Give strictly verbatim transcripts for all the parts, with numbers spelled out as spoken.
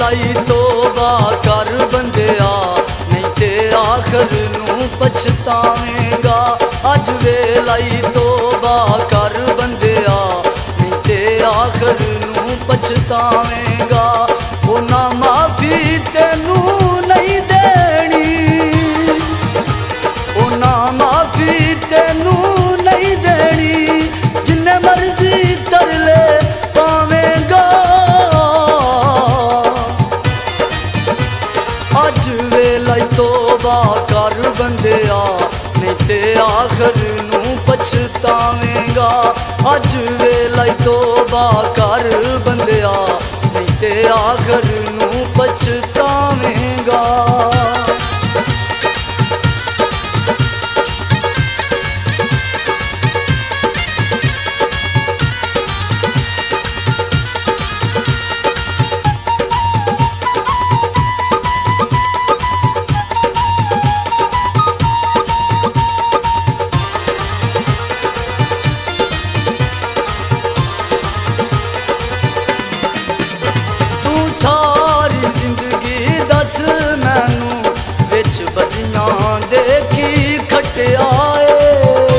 लाई तोबा कर बंदिया, नहीं ते आखिर नूं पछतावेगा। अज वेलाई तोबा कर बंदिया, नहीं ते आखिर नूं पछतावेगा। ओ ना माफी तेनू नहीं देनी, ओ ना माफी तेनू नहीं देनी, जिन्ने मर्जी तरले पावेगा। अज वेलाई तोबा कर बंदिया, नहीं ते आखिर नूं पछतावेगा। अज वेलाई तोबा कर बंदिया, नहीं ते आखिर नूं पछतावेगा। बदियां देखी खटियाए,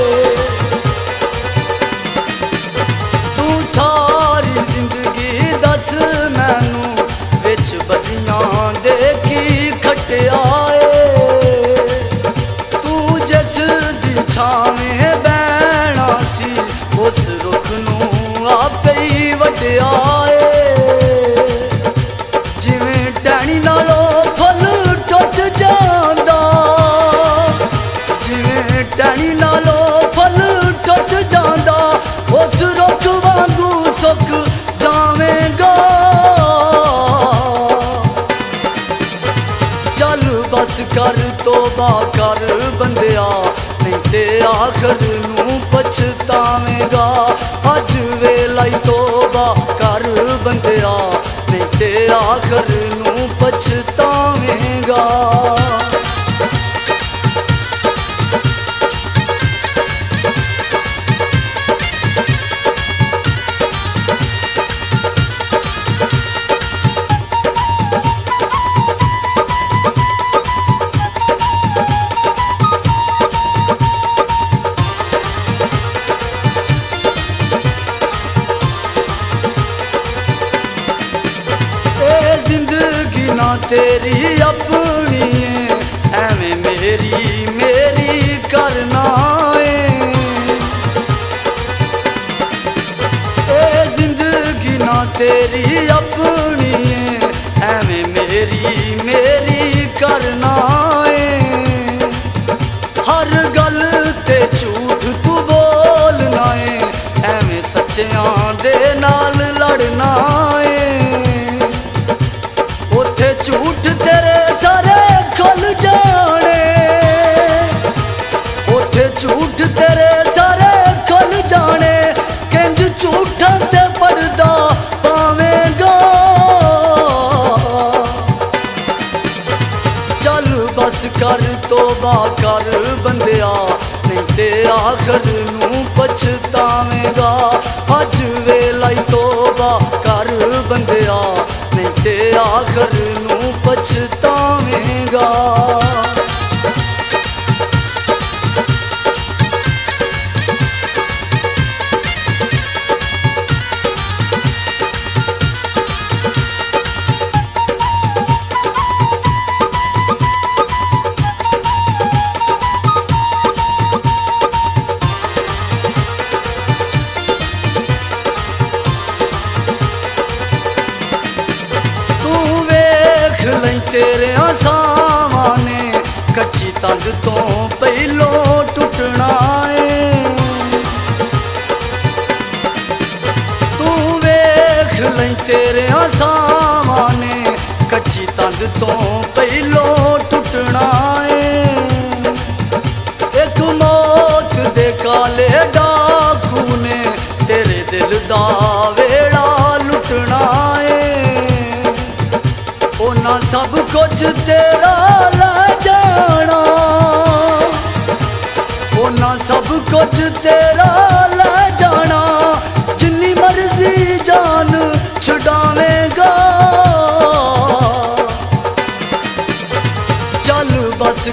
तू सारी जिंदगी दस मैनू विच बदियां देखी खटियाए। तू जिस दी छावें बैणा सी, उस रुख नूं आपे ही वड्डियाए। जिवें टहनी नालों फल टुट जांदा, जिवें टहनी नालों फल टुट जांदा, उस रुख वांगू सुक जावेगा। चल बस कर तोबा कर बंदिया, नहीं ते आखिर नूं पछतावेगा। अज वेलाई तोबा कर बंदिया, नहीं ते आखिर नूं पछतावेगा। जिंदगी ना तेरी अपनी है, एवें मेरी मेरी करना है। ए जिंदगी ना तेरी अपनी है, एवें मेरी मेरी करना है। हर गल ते झूठ तू बोलना है, एवें सच्चियां दे नाल लड़ना है। झूठ तेरे सारे खुल जाने, उठे झूठ तेरे सारे खुल जाने, किंज झूठां ते पर्दा पावेगा। चल बस कर तोबा कर बंदिया, नहीं ते आखिर नूं पछतावेगा। अज वेलाई तोबा कर बंदिया, नहीं ते आखिर नूं पछतावेगा। तेरे सामने कच्ची तंद तो पहलों टुटना है। तू वेख लई तेरे सामने कच्ची तंद तो पहलों टुटना है। एक मौत दे काले डाकू ने तेरे दिल दा वेड़ा लुटना है। ना सब कुछ तेरा ले जाना, ओ ना सब कुछ तेरा ले जाना, जिन्नी मर्जी जान छुड़ावेगा।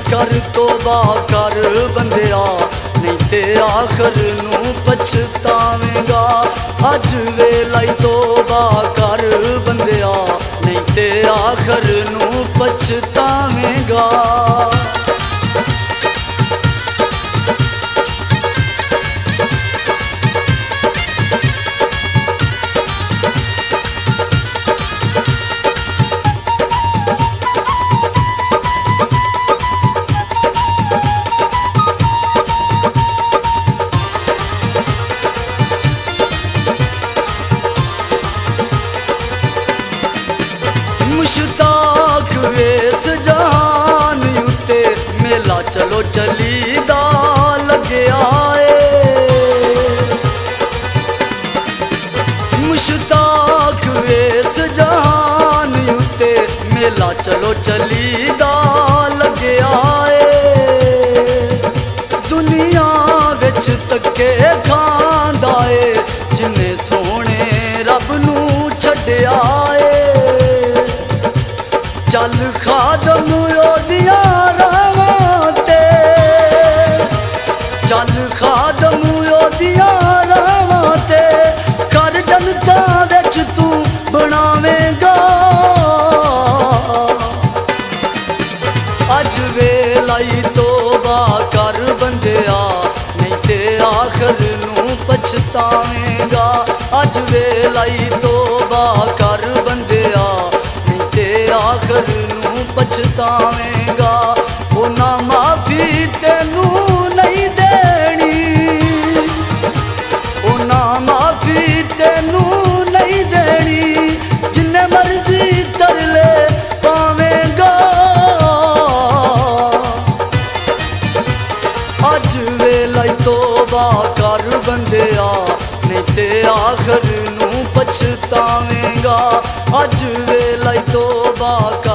कर तोबा कर बंदिया नहीं ते आखर नू पछतावेगा। अज वेला ही तोबा कर बंदिया नहीं ते आखर नू पछतावेगा। मुश्ताक वेस जहान उत्ते मेला चलो चली दा लगे आए। मुश्ताक वेस जहान उत्ते मेला चलो चली दा लगे आए। दुनिया विच तके खांदा ए जिन्ने सोने रब नू छड्डिया ए। चल खादम ओदिया रावां ते, चल खादम ओदिया रावां ते, कर जनता विच तू बनावेगा। अज वेला ही तोबा कर बंदिया नहीं ते आखर नू पछतावेगा। अज वेला ही तोबा कर बंदिया आखर नू पछतावेगा। ओ ना माफी तेनू नहीं देनी, ओ ना माफी तेनू नहीं देनी, जिन्ने मर्जी तरले पावेगा। अज वेला ही तोबा कर बंदिया नहीं ते आखर नू पछतावेगा। अज वेला ही तोबा